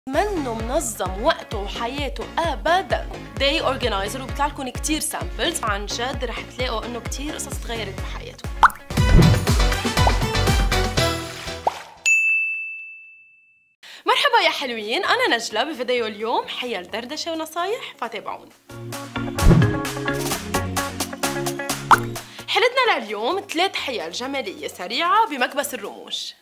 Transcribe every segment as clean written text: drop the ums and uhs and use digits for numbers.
منه منظم وقته وحياته ابدا. داي اورجنايزر وبيطلع لكم كثير سامبلز، عن جد رح تلاقوا انه كثير قصص تغيرت بحياته. مرحبا يا حلوين، انا نجلة بفيديو اليوم حيل دردشه ونصايح، فتابعوني. حيلتنا لليوم 3 حيل جماليه سريعه بمكبس الرموش.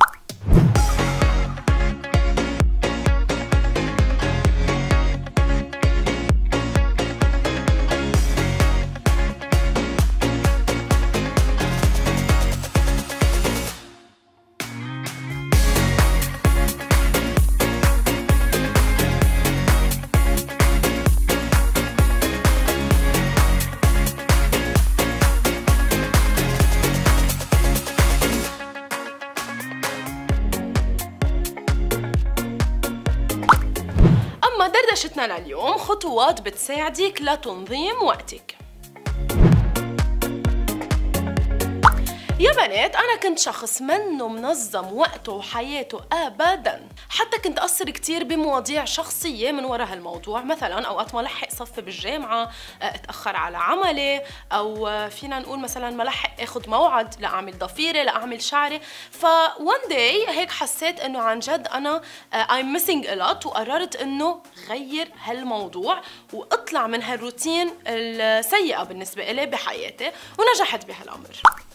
دردشتنا لليوم خطوات بتساعدك لتنظيم وقتك. يا بنات، أنا كنت شخص منه منظم وقته وحياته أبداً، حتى كنت أقصر كتير بمواضيع شخصية من وراء هالموضوع. مثلاً أوقات ما لحق صف بالجامعة، أتأخر على عملي، أو فينا نقول مثلاً ما لحق أخذ موعد لأعمل ضفيري لأعمل شعري. one day هيك حسيت إنه عن جد أنا I'm missing a lot، وقررت إنه غير هالموضوع وأطلع من هالروتين السيئة بالنسبة إلي بحياتي، ونجحت بهالأمر.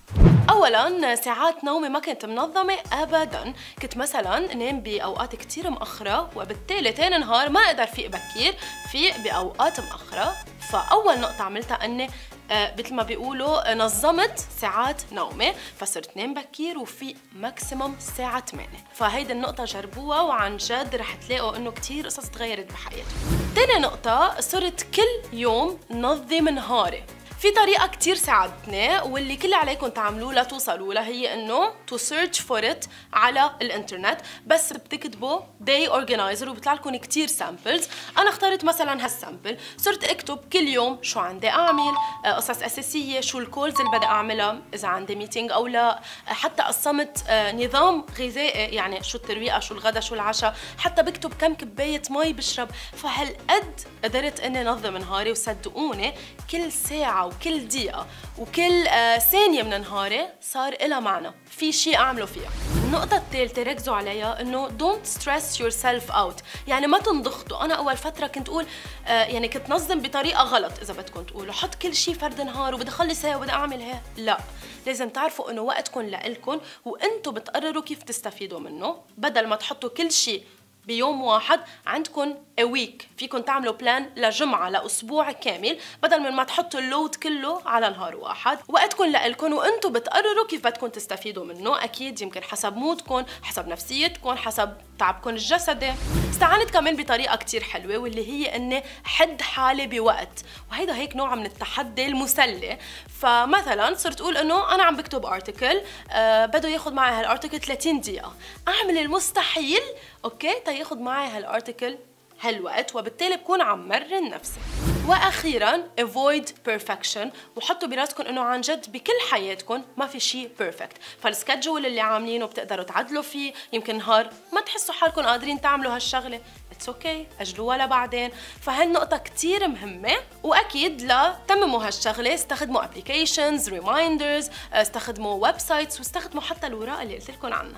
اولا، ساعات نومي ما كنت منظمه ابدا. كنت مثلا نام باوقات كثير مأخره، وبالتالي تاني نهار ما اقدر فيق بكير، فيق باوقات مأخره. فاول نقطه عملتها اني مثل ما بيقولوا نظمت ساعات نومي، فصرت نام بكير وفي ماكسيموم الساعه 8. فهيدي النقطه جربوها وعن جد رح تلاقوا انه كثير قصص تغيرت بحياتكم. تاني نقطه، صرت كل يوم نظم نهاري. في طريقة كتير ساعدتني واللي كل عليكم تعملوه لتوصلوا لها، هي انه to search for it على الانترنت. بس بتكتبوا day organizer وبيطلع لكم كتير سامبلز. انا اخترت مثلا هالسامبل، صرت اكتب كل يوم شو عندي اعمل، قصص اساسية، شو الكولز اللي بدي اعملها، اذا عندي ميتينج او لا. حتى قسمت نظام غذائي، يعني شو الترويقة، شو الغدا، شو العشاء. حتى بكتب كم كباية مي بشرب. فهالقد قدرت اني انظم نهاري، وصدقوني كل ساعة وكل دقيقة وكل ثانية من نهاري صار إلها معنى، في شيء أعمله فيها. النقطة الثالثة ركزوا عليها، إنه don't stress yourself out، يعني ما تنضغطوا. أنا أول فترة كنت أقول يعني كنت نظم بطريقة غلط، إذا بدكم تقولوا حط كل شيء فرد نهار وبدي أخلص هي وبدي أعمل هي. لا، لازم تعرفوا إنه وقتكم لإلكم، وأنتوا بتقرروا كيف تستفيدوا منه. بدل ما تحطوا كل شيء بيوم واحد، عندكم a week، فيكم تعملوا بلان لجمعة لأسبوع كامل، بدل من ما تحطوا اللود كله على نهار واحد. وقتكم لإلكم وانتم بتقرروا كيف بدكم تستفيدوا منه. أكيد يمكن حسب مودكم، حسب نفسيتكم، حسب تعبكم الجسدي. استعنت كمان بطريقة كتير حلوة، واللي هي إني حد حالي بوقت، وهيدا هيك نوع من التحدي المسلي. فمثلا صرت أقول إنه أنا عم بكتب ارتكل، بده ياخد معي هالارتكل 30 دقيقة، أعمل المستحيل أوكي تياخد معي هالارتكل هالوقت، وبالتالي بكون عم مرن نفسي. واخيرا avoid perfection، وحطوا براسكم انه عن جد بكل حياتكم ما في شيء بيرفكت. فالسكجول اللي عاملينه بتقدروا تعدلوا فيه، يمكن نهار ما تحسوا حالكم قادرين تعملوا هالشغله، اتس اوكي، اجلوها لبعدين. فهالنقطه كتير مهمه. واكيد لتمموا هالشغله استخدموا ابلكيشنز، ريمايندرز، استخدموا ويب سايتس، واستخدموا حتى الوراق اللي قلت لكم عنها.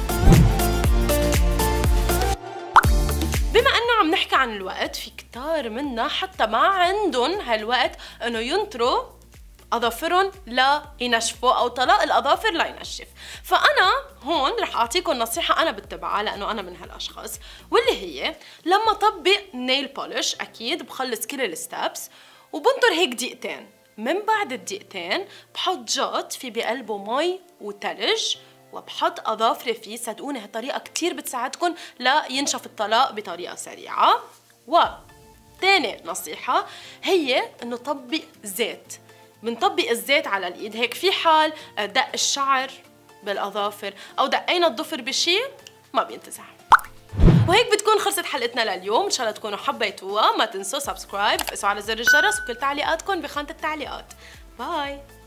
بما انه عم نحكي عن الوقت، في كتار منا حتى ما عندهم هالوقت انه ينطروا اظافرهم لينشفوا، او طلاق الاظافر لينشف. فانا هون رح اعطيكم نصيحه انا بتبعها، لانه انا من هالاشخاص، واللي هي لما طبق نيل بولش اكيد بخلص كل الستابس وبنطر هيك دقيقتين. من بعد الدقيقتين بحط جاط في بقلبه مي وتلج، وبحط اظافري فيه. صدقوني هالطريقه كتير بتساعدكم لينشف الطلاق بطريقه سريعه. وتاني نصيحه هي انه طبق زيت. بنطبق الزيت على الايد هيك، في حال دق الشعر بالاظافر او دقينا الضفر بشيء ما بينتزع. وهيك بتكون خلصت حلقتنا لليوم، ان شاء الله تكونوا حبيتوها. ما تنسوا سبسكرايب، وفقسوا على زر الجرس، وكل تعليقاتكم بخانه التعليقات. باي.